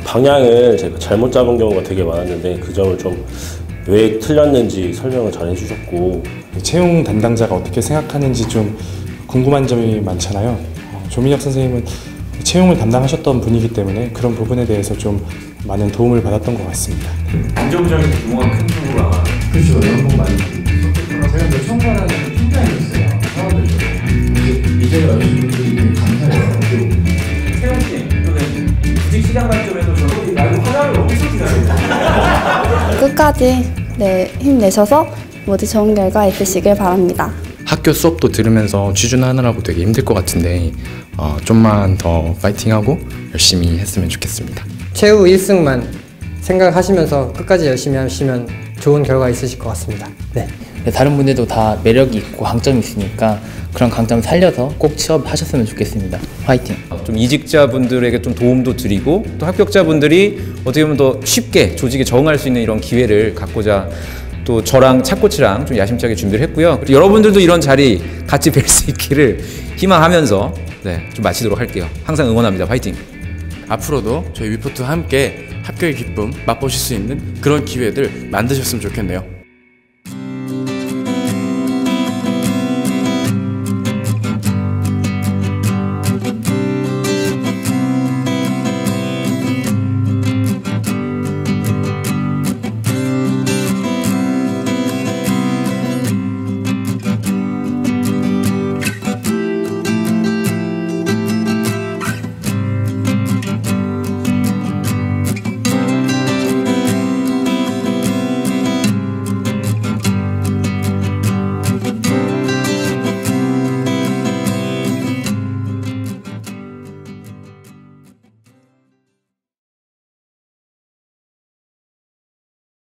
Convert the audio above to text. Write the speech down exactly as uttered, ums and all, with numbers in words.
방향을 제가 잘못 잡은 경우가 되게 많았는데 그 점을 좀 왜 틀렸는지 설명을 잘 해주셨고, 채용 담당자가 어떻게 생각하는지 좀 궁금한 점이 많잖아요. 어, 조민혁 선생님은 채용을 담당하셨던 분이기 때문에 그런 부분에 대해서 좀 많은 도움을 받았던 것 같습니다. 안정적인 규모가 큰 정보가 그렇죠. 연봉 많이 주고 제가 몇 천만원 팀장이었어요. 사원들 이제 여신 분들이 되게 감사해요. 채용팀 또는 구직 시장 관점에서 저도 말고 화장을 엄청 기다립니다. 끝까지 네, 힘내셔서 모두 좋은 결과 있으시길 바랍니다. 학교 수업도 들으면서 취준하느라고 되게 힘들 것 같은데 어, 좀만 더 파이팅하고 열심히 했으면 좋겠습니다. 최후 일 승만 생각하시면서 끝까지 열심히 하시면 좋은 결과 있으실 것 같습니다. 네. 네, 다른 분들도 다 매력이 있고 강점이 있으니까 그런 강점 살려서 꼭 취업하셨으면 좋겠습니다. 화이팅! 좀 이직자분들에게 좀 도움도 드리고 또 합격자분들이 어떻게 보면 더 쉽게 조직에 적응할 수 있는 이런 기회를 갖고자 또 저랑 차코치랑 좀 야심차게 준비를 했고요. 그리고 여러분들도 이런 자리 같이 뵐 수 있기를 희망하면서 네, 좀 마치도록 할게요. 항상 응원합니다. 화이팅! 앞으로도 저희 위포트와 함께 합격의 기쁨 맛보실 수 있는 그런 기회들 만드셨으면 좋겠네요.